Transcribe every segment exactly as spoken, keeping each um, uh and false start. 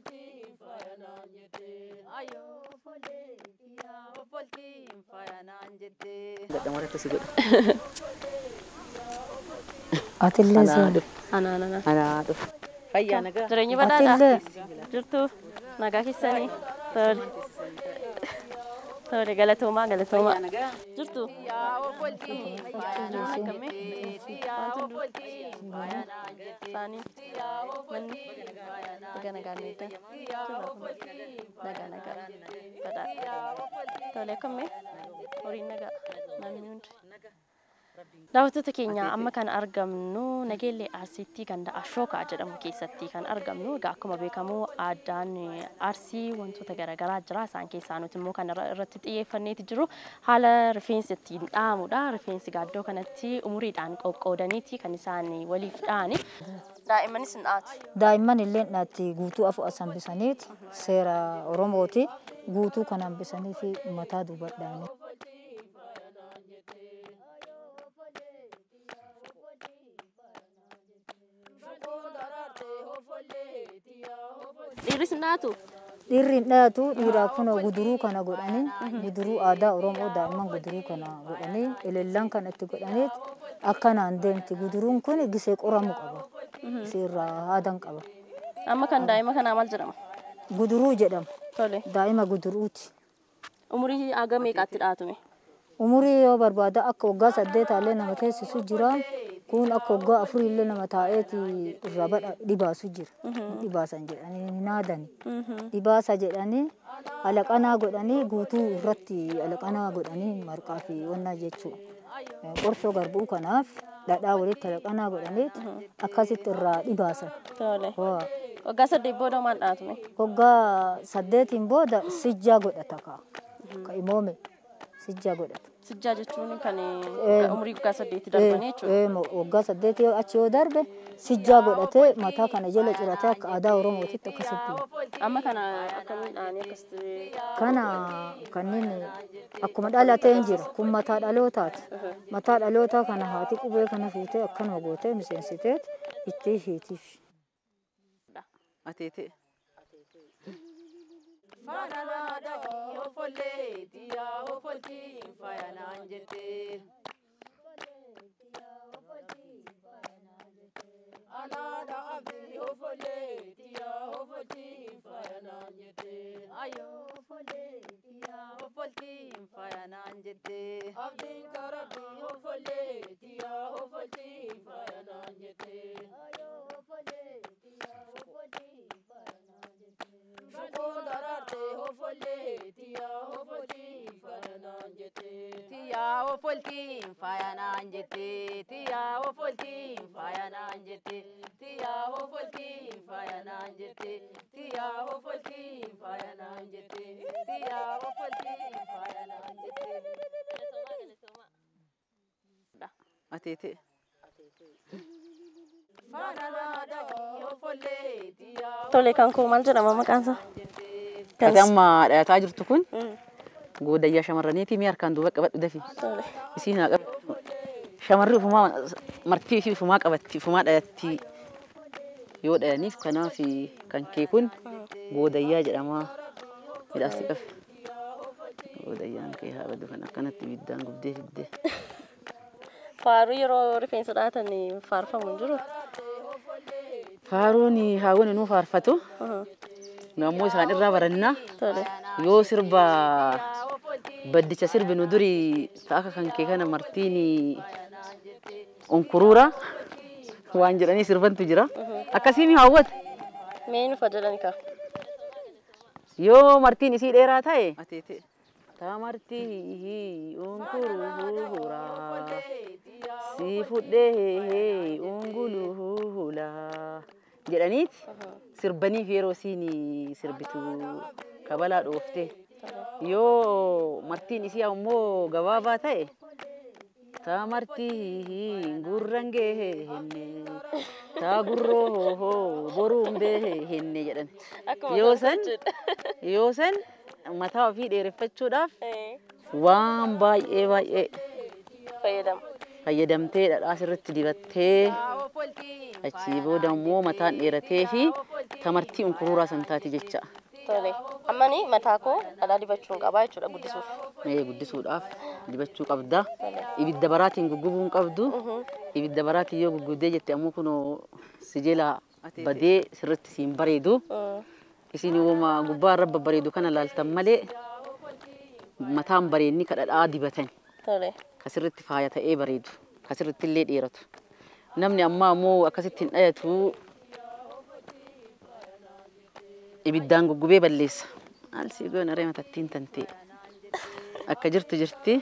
Atille Ana Ana ana. ana tu. Fayya naga. Jireenyi badhaadha. Atille Jirtu nagaa keessanii. Tole. Tole galatoomaa galatoomaa. Jirtu. Akkamii? Wanti hunduu. Saanii. Manni. Nagaa nagaa meedda. Nagaa nagaa. Badhaadha. Tole akkamii? Horiin nagaa. Namni hundi. Daawwattoota keenya amma kan argamnu Nageellee Arsiitti ganda Ashookaa jedhamu keessatti kan argamnu. Egaa akkuma beekamu aadaan Arsii wantoota garaagaraa jira. Isaan keessaa nuti immoo kan irratti xiyyeeffanneeti jiru haala rifeensi ittiin dha'amudha. Rifeensi gaaddoo kanatti umuriidhaan qoqqoodaniiti kan isaan waliif dha'ani. Daa'immanis hin dha'atu. daa'imman illee dhatti guutuu afu asan bisaniiti seera Oromooti guutuu kan hambisaniifi mataa duubadhaani. Dhiirris hin dha'atu. Dhiirri hin dha'atu dhiiraa kunoo guduruu kana godhanii guduruu aadaa Oromoo daa'imman guduruu kana godhanii elellan kan itti godhaniit akkanaan deemti. Guduruun kun gisee qoramu qaba. Gisee irraa haadan qaba. Amma kan daa'ima kanaa maal jedhama? Guduruu jedhama. Tole. Daa'ima guduruuti. Umurii haga meeqaatti dha'atume? Umurii yoo barbaada akka waggaa saddeetaallee nama teessisu jira. Kun akka waggaa afurillee nama taa'eeti irraa badha dhibaasu jira. Dhibaasan jedhanii hin haadani. Dhibaasa jedhanii alaqanaa godhanii guutuu irratti alaqanaa godhanii marqaa fi wannaa jechuudha. Qorsoo garbuu kanaaf dhadhaa walitti alaqanaa godhaniit akkasitti irraa dhibaasan. Tole. Waggaa saddeet booda maal dha'atume? Waggaa saddeetiin booda sijjaa godhata kaa. Ka imoome sijjaa godhata. Sijjaa jechuun kan umurii waggaa saddeetti darbanii jechuudha. Waggaa saddeetii achi yoo darbe sijjaa godhatee mataa kana jala ciratee akka aadaa Oromootitti akkasitti. Amma kana akkamiin dha'anii akkasitti? Kana kanneen akkuma dhalatee hin jira. Kun mataa dhalootaati. Mataa dhalootaa kana haati qubee kana fuutee akkanuma gootee miseensiteet itti hiitiif. Ateete. Fananada hofolle tiya hofolti fayanan jete. Anada abdi hofolle tiya hofolti fayanan jete. Ayo hofolle tiya hofolti fayanan jete. Abdi karabi hofolle tiya hofolti fayanan jete. Ayo hofolle tiya hofolti fayanan jete. Darate hofolle tiya hofolti fayanan jete. Tiya hofolti fayanan jete. Tiya hofolti fayanan jete. Tiya hofolti fayanan jete. Tiya hofolti fayanan jete. Tiya hofolti fayanan jete. Ateete. Tole kan koo maal jedhama maqaan isaa? Kan amma dhayataa jirtu kun goodayyaa shamarraniiti mi harkaan duuba qabadhu dafi. Tole. Isiin haa qabatu. Shamarri ufumaa martii fi ufumaa qabatti ufumaa dhayatti yoo dhayaniif kanaaf kan kee kun goodayyaa jedhama. Midhaasti qabe. Goodayyaan kee haa badu kan akkanatti ibiddaan gubdee fiddee. Faaruu yeroo rifeensa dhaatan faarfamu hin jiru? Faaruun haawwan inuu faarfatu. Nammoo isaan irraa barannaa. Yoo sirba baddicha sirbinu durii akka kan kee kana martiin onkuruura waan jedhanii sirbantu jira. Akkasii mi hawwata? Mee nufa jedhani kaa? Yoo martiin isii dheeraa ta'e. Ateete. Tamartii onkuruura si fudhee onguluula jedhaniiti sirbaniif yeroo siin sirbitu kabalaa dhoofte. Yoo martiin isii ammoo gabaabaa ta'e tamartii gurran geehenne taa gurroo boruun beehenne jedhan. Yoo san yoo san mataa ofii dheereffachuudhaaf waan baay'ee baay'ee fayyadamu. fayyadamtee dhadhaa sirriitti dibattee achii booda immoo mataan dheeratee fi tamartii unkuruuraa santaati jecha. Tole. Ammani mataa koo dhadhaa dibachuun qabaa jechuudha guddisuuf. Mee guddisuudhaaf dibachuu qabda. Ibidda baraatiin guggubuu hin qabdu. Ibidda baraatiin yoo guggudee jette ammoo kunoo sijeela badee sirriitti siin bareedu. Isin uuma gubbaa irra babbareedu kana laaltan malee mataan bareenni ka dhadhaa dibatan. Tole. Kasirriitti faaya ta'ee bareedu. Kasirriitti illee dheeratu. Namni ammaa ammoo akkasitti hin dhayatu ibiddaan guggubee balleessa. Maal sii goona ree matattiin tantee akka jirtu jirti.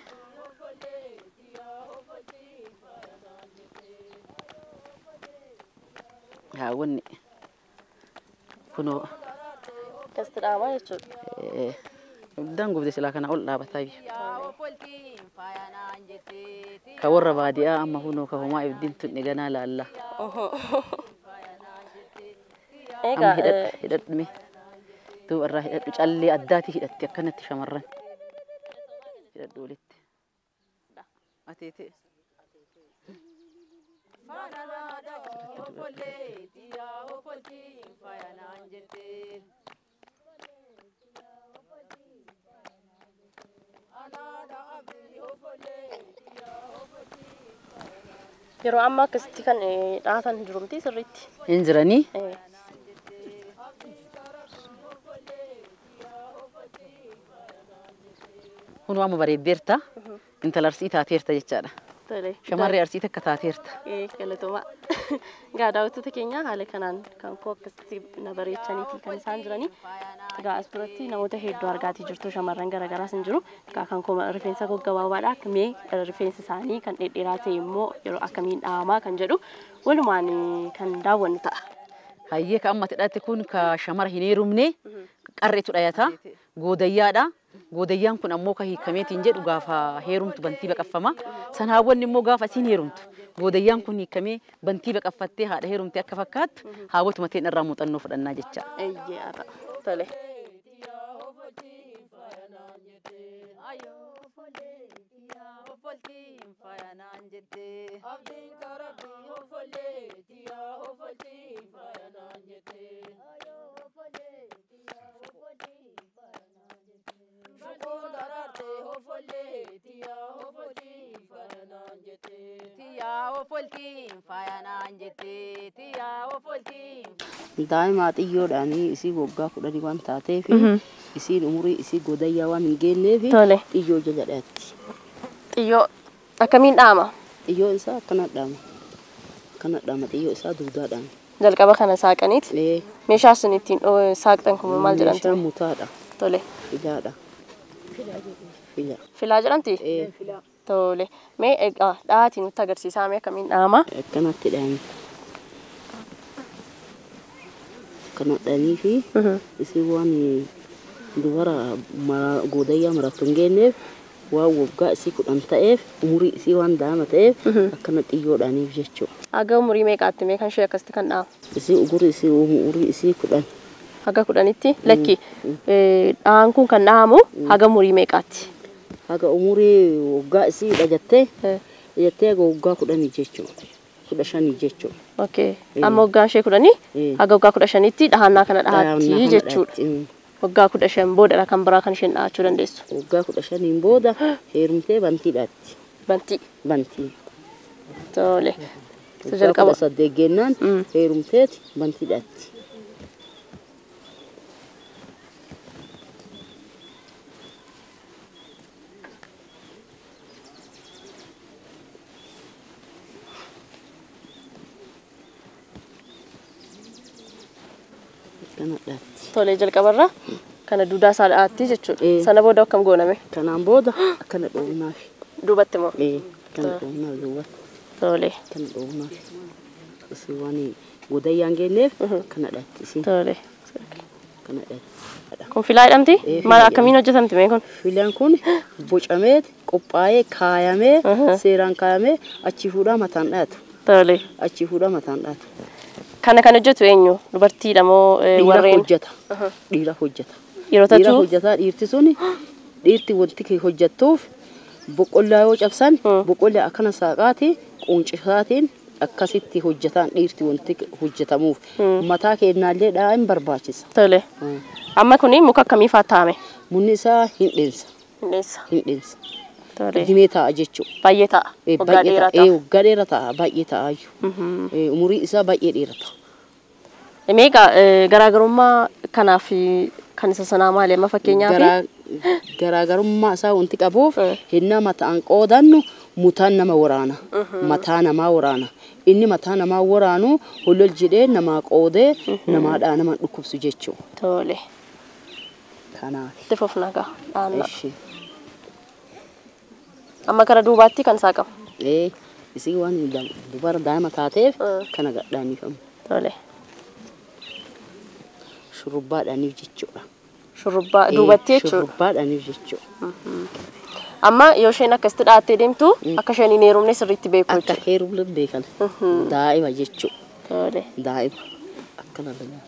Haa wanni kunoo Kasti dhaamaa jechuudha. ibiddaan gubde silaa kana ol dhaabataa biyya. Ka warra baadiyaa amma kunoo ka homaa ibiddiin tunni ganaa laalla. Amma hidhadhu hidhadhume. Duuba irraa hidhadhu callee addaatii hidhatti akkanatti shamarran. Hidhadhu walitti. Ateetee. Yeroo ammaa akkasitti kan dhaatan jirumti sirriitti. Hin jiranii. Kunoo amma bareeddeerta. Intala arsii taateerta jechaadha. Shamarree arsii takka taateerta. Galatoomaa. Egaa daawwattoota keenya haala kanaan kan koo akkasitti na bareechanii fi kan isaan jiranii. Egaa as biratti namoota hedduu argaatii jirtu shamarran garaagaraas hin jiru. Egaa kan koo rifeensa gaggabaabaadha. Akkamii rifeensi isaanii kan dhedheeraa ta'e immoo yeroo akkamiin dhaabamaa kan jedhu walumaan kan daawwannu ta'a. Hayyee ka amma tidhaatti kun ka shamara hin heerumne qarreetu dhayata. Goodayyaadha. Goodayyaan kun ammoo ka hiikameetiin jedhu gaafa heerumtu bantii baqaffama. Sanaawwan immoo gaafa isiin heerumtu. Goodayyaan kun hiikamee bantii baqaffattee haadha heerumte akka fakkaattu haawwatu mateen irraa muuxannoo fudhannaa jecha. Eeyyee haa tole. Daa'ima xiyyoodhaan isii waggaa kudhanii waan taateef isiin umurii isii godayyaa waan hin geenneef xiyyoo jedhadhaatti. Xiyyoo akkamiin dhaama? Xiyyoo isaa akkana dhaama. Akkana dhaama xiyyoo isaa duudaadhaan. Jalqaba kana saaqaniit. Meeshaa isin ittiin saaqxan kun maal jedhamti? Meeshaan mutaadha. Tole. Filaadha. Fila. Filaa jedhamti? Tole. Mee egaa dhahaatiin nutti agarsiisaa mee akkamiin dhaama? Akkanatti dhaami. Akkana dhaanii fi isii waan dubara godayyaa marattu hin geenneef waan waggaa isii kudhan ta'eef umurii isii waan daa'ima ta'eef akkana xiyyoodhaaniif jechuudha. Haga umurii meeqaatti mee kan ishee akkasitti kan dhaamu? Isii umurii isii umurii isii kudhan. Haga kudhanitti lakki dhahaan kun kan dhaamu haga umurii meeqaatti? Haga umurii waggaa isii dhajattee dhajattee haga waggaa kudhanii jechuudha. Kudha shanii jechuudha. Okay. Amma waggaan ishee kudhanii haga waggaa kudha shanitti dhahannaa kana dhahaatti jechuudha. Waggaa kudha shan booda kan biraa kan isheen dhahachuu dandeessu. Waggaa kudha shaniin booda heerumtee bantii dhaatti. Bantii. Bantii. Tole. Jalqaba saddeet geennaan heerumteeti bantii dhaatti. Tole jalqabarra kana duudaa isaa dhaatti jechuudha. Sana booda akkam gooname? Kanaan booda akkana dhoownaaf. Duubatti moo? Ee kana dhoownaaf duubatti. Tole. Kana dhoownaaf. Isii waan godayyaan geenneef kana dhaatti isii. Tole. Kana dhaatti. Kun filaa jedhamti? Maal akkamiin hojjetamti mee kun? Filaan kun bocamee qophaa'ee kaayamee seeraan kaayamee achi fuudhaa mataan dhaatu. Tole. Achi fuudhaa mataan dhaatu. Kana kan hojjetu eenyu? Dubartiidha moo warreen? Dhiira hojjeta. Dhiira hojjeta. Yeroo Dhiira tachuu? hojjeta dhiirti suni dhiirti wanti kee hojjettuuf boqqolloo yoo cabsan boqqolloo akkana saaqaati quncifaatiin akkasitti hojjetaan dhiirti wanti hojjetamuuf mataa keennaallee dhaa'in barbaachisa. Tole. Amma kuni muka akkamii faataame? Munni isaa hin dheessa. Hin dheessa. Hin dheessa. Tole. Dimee ta'a jechuudha. Baay'ee ta'a. Waggaa dheeraa ta'a. Ee waggaa dheeraa ta'a baay'ee ta'a iyyuu. Umurii isaa baay'ee dheeraa ta'a. Meeqa garaagarummaa kanaaf kan isa sanaa maali amma fakkeenyaaf? Garaagarummaa isaa wanti qabuuf hinna mataan qoodannu mutaan nama waraana. Mataa namaa waraana. Inni mataa namaa waraanu holol jedhee namaa qoodee namaadhaa nama dhukkubsu jechuudha. Tole. Kanaaf. Itti fufna gaa dhaanna. Amma gara duubaatti kan isaa qabu. Ee isii waan dubara daa'ima taateef kana gadhaanifamu. Tole. Shurrubbaadhaaniif jechuudha. Shurrubbaa duubatti jechuudha. Shurrubbaadhaaniif jechuudha. Amma yoo isheen akkasitti dhaattee deemtu akka isheen hin heerumne sirriitti beeku jechuudha. Akka heerumne beekan. Daa'ima jechuudha. Tole. Daa'ima akkana lamaa.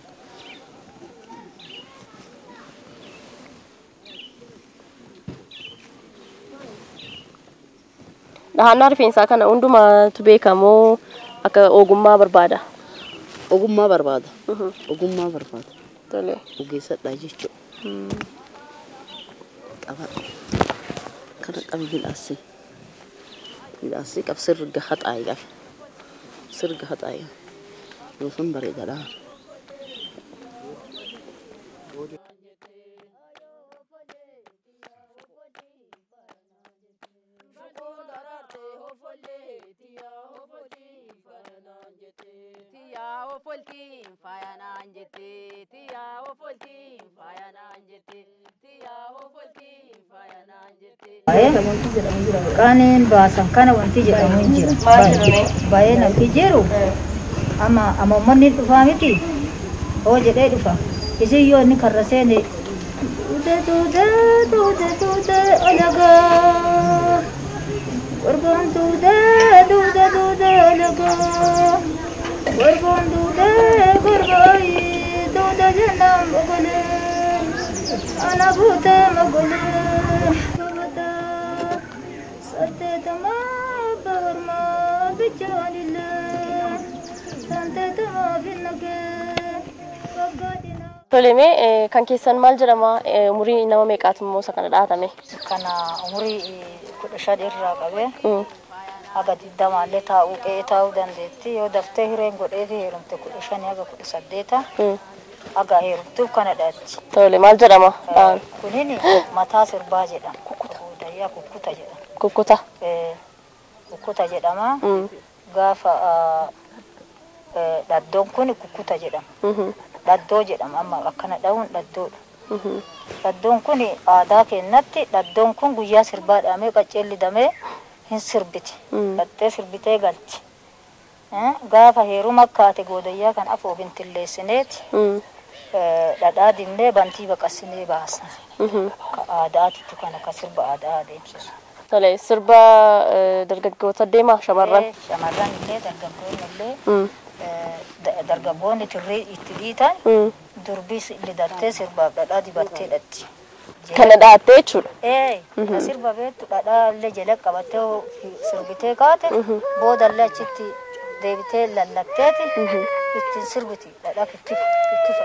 Dhahannaa rifeensaa kana hundumaatu beekamoo akka ogummaa barbaada. Ogummaa barbaada. Ogummaa barbaada. Tole. Ogeessadha jechuudha. Qaba. Kana qabi midhaasii. Midhaasii qab sirga haxaayi qabi. Sirga haxaayi. Yoo sun bareedaadha. Kanin bahasan kana wanti jedhamu hin jira. Baay'ee namti jiru ama ama manni dhufaa miti. Hoo jedhee dhufa. Isin yoo inni karra seene tuuta tuuta tuuta tuuta alagaa. Warboon tuuta tuuta tuuta alagaa. Warboon tuuta gurbaayi tuuta jennaan mogolee. Ana buute mogolee. Toleme kan keessan maal jedhama umurii nama meeqaatu immoo isa kana dhaatame? Kana umurii kudha shan irraa qabee haga digdamaallee taa'uu qe'ee taa'uu dandeetti yoo daftee hireen godhee fi heerumte kudha shanii haga kudha saddeeta haga heerumtuuf kana dhaatti. Tole maal jedhama? Kunini mataa sirbaa jedhama. Goodayyaa kukkuta jedhama. Kukkuta. Kukkuta jedhama. Gaafa dhaddoon kun kukkuta jedhama. Dhaddoo jedhama amma akkana dha'uun dhaddoodha. Dhaddoon kun aadaa keenyatti dhaddoon kun guyyaa sirbaa dhaamee qacceelli damee hin sirbiti. Dhattee sirbitee galti. Gaafa heeruma akkaate goodayyaa kan afoo bintilleessineeti dhadhaa dinnee bantii baqassinee baasna. Aadaatitti kana ka sirba aadaa adeemsisu. Tole sirba dargaggoota deema shamarran. Shamarran illee dargaggoonni illee dargaggoonni tirree itti dhiitan durbii lidattee sirbaaf dhadhaa dibattee dhatti. Kana dhaattee jechuudha. Ee sirba beektu dhadhaa illee jala qabattee sirbitee kaate booda illee achitti deebitee lallatteeti ittiin sirbiti dhadhaa kikkifa.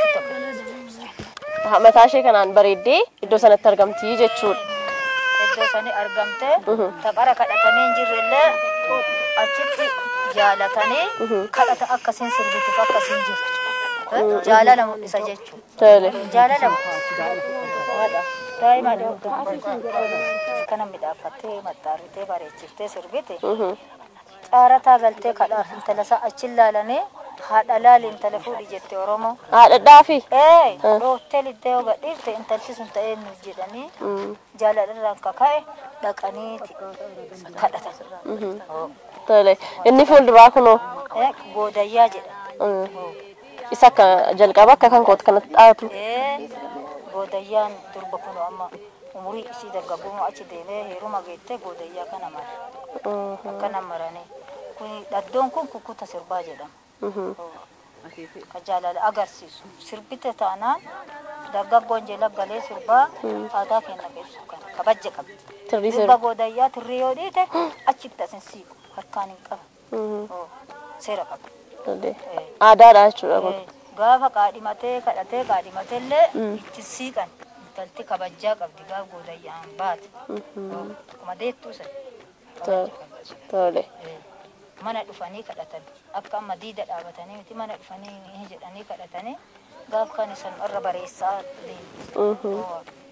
Mataa ishee kanaan bareeddee iddoo sanatti argamtii jechuudha. Iddoo sani argamtee taphaara kadhatanii hin jirrellee achitti jaalatanii kadhata akkasiin sirbituuf akkasiin jirtu. Jaalala mul'isa jechuudha. Tole. Jaalala daa'ima kana midhaafattee maxxaarritee bareechiftee sirbite caarataa galtee kadhaaf intala isaa achi ilaalanii haadha laali intala fuudhi jette Oromoo. Haadha dhaafi? Ee hoteelli iddoo yoo gadhiifte intalchi sun ta'ee nuuf jedhanii jaalalarraan kaka'e dhaqanii kadhatan. Tole. Inni fuulduraa kunoo? Goodayyaa jedha. Isa akka jalqaba akka kan kooti kanatti dhaatu? Goodayyaan durba kunoo amma umurii isii dargaggooma achi deemee heeruma geettee goodayyaa kana mara. Akkana maranii. Dhaddoon kun kukkuta sirbaa jedhama. Ka jaalala agarsiisu. Sirbite taanaan dargaggoon jala galee sirbaa aadaa keenya beeksisa kana. kabajja qabdi. Tirrii Durba seera. goodayyaa tirrii yoo dhiite achitti asin siiqu harkaan hin qabu. Oo, seera qabdi. Tole. Aadaadha jechuudha kun. Eh, Gaafa qaadhimatee kadhatee qaadhimatee illee itti siiqan intalti kabajjaa qabdi gaafa goodayyaan baate. Oo, akkuma deettuu sana. Tole. Tole. Eh, Mana dhufanii kadhatan akka amma diida dhaabatanii miti mana dhufanii jedhanii kadhatanii gaaf kan isaan irra bareessaa deemu. Mhm. Oo,